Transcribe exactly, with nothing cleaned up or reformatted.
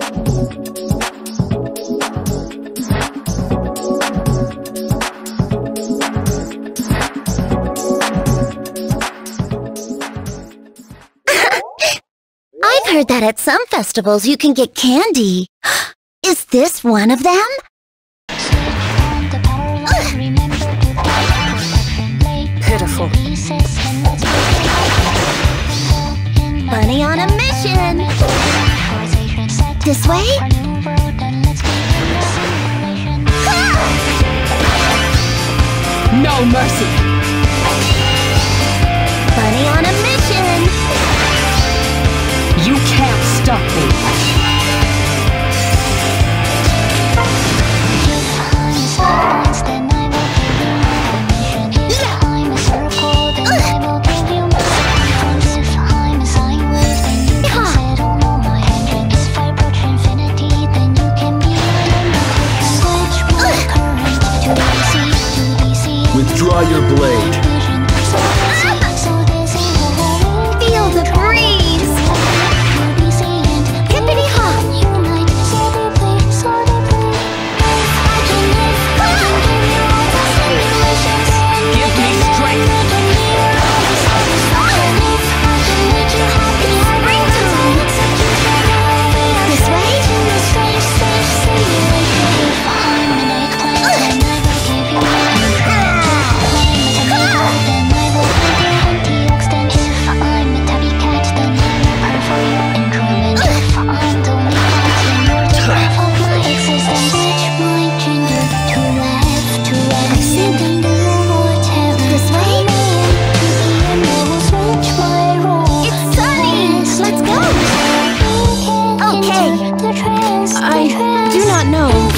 I've heard that at some festivals you can get candy. Is this one of them? Pitiful. Bunny on a mission! This way? No mercy! Bunny on a mission! You can't stop me! Withdraw your blade. Feel the breeze! Hippity hop! Give me strength! This way? I do not know.